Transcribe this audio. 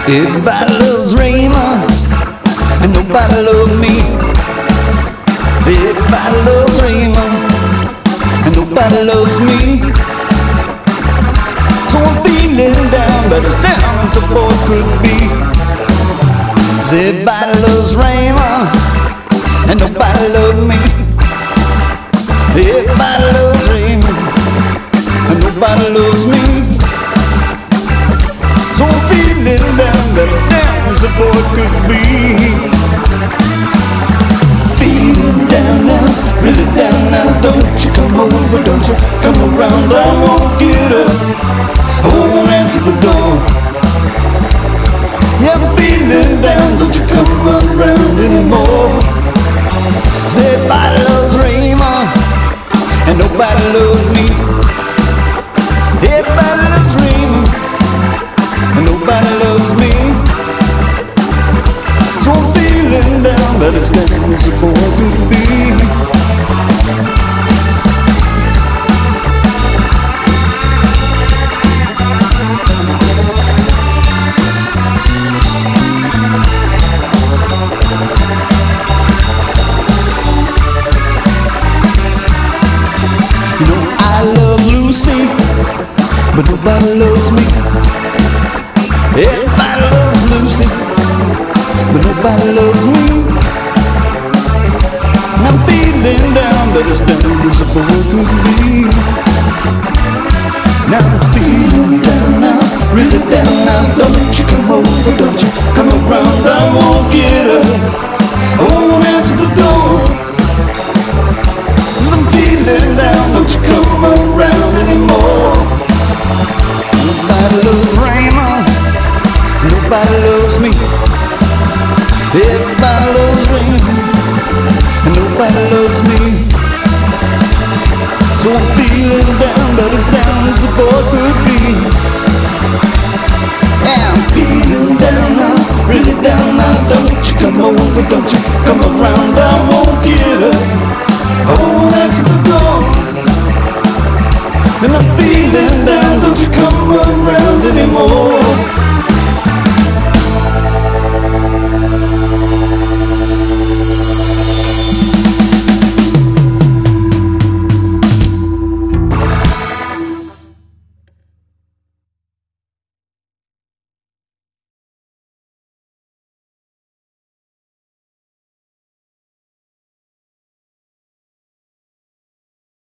Everybody loves Raymond, and nobody loves me. Everybody loves Raymond, and nobody loves me. So I'm feeling down, but as down as a boy could be. 'Cause everybody loves Raymond, and nobody loves me. Everybody loves Raymond, and nobody loves me. So I'm feeling down, but as down as a boy could be. Feeling down now, really down now. Don't you come over, don't you come around. I won't get up, I won't answer the door. Yeah, I'm feeling down, don't you come around anymore. 'Cause everybody loves Raymond, and nobody loves me. Everybody loves Raymond, and nobody loves me. So I'm feeling down, but as down as a boy could be. You know I love Lucy, but nobody loves me. Everybody loves Lucy, but nobody loves me. And I'm feeling down, but as down as a boy could be. Now I'm feeling down now, really down now. Don't you come over, don't you come around. I won't get up, I won't answer the door. 'Cause I'm feeling down, don't you come around anymore. Nobody loves Raymond, nobody loves me. Everybody loves Raymond, and nobody loves me. So I'm feeling down, but as down as a boy could be. Yeah, I'm feeling down now, really down now. Don't you come over, don't you come around. I won't get up, I won't answer the door. And I'm feeling down, don't you come around anymore.